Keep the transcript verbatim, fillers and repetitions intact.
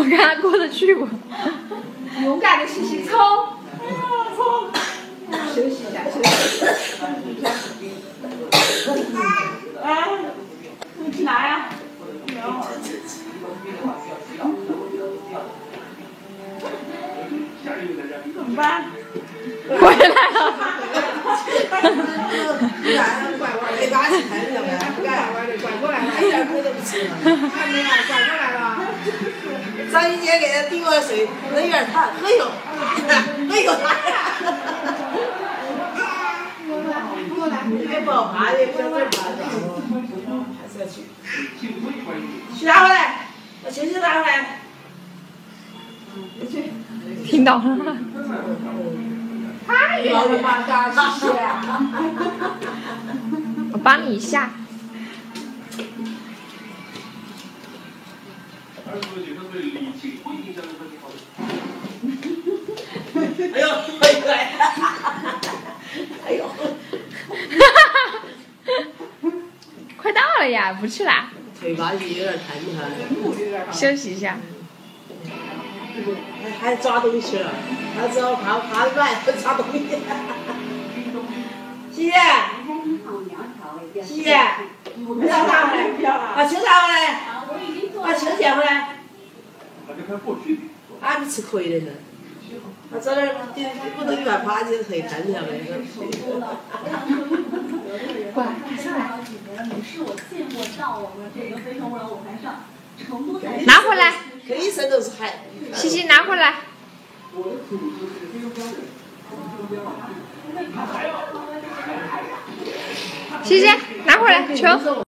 看他过得去不？ 勇敢的西西冲！冲！休息一下，休息。哎，你去哪呀？怎么办？ 回来了。 拐弯儿，没把你抬上来，拐弯儿拐过来了，一点亏都不吃了。看没有，拐过来了。张一姐给他递过水，那有点烫，哎呦，哎呦，过来，还不好爬的，不要这儿爬的，还是要去。去拿回来，把球球拿回来。 听到了。 太好了吧，大谢谢。 我帮你一下。 哎呦，哎呦，哎呦， 快到了呀，不去啦。 腿把有点弹弹。 休息一下。 还还抓东西了，他知道爬爬得慢，会抓东西。西西，西西，把球拿回来，把球拿回来，把球捡回来。俺们吃亏的是，他在那儿不能一把爬起腿弹起来。 过来，上来。拿回来。 一身都是汗。 西西拿回来。西西拿回来球。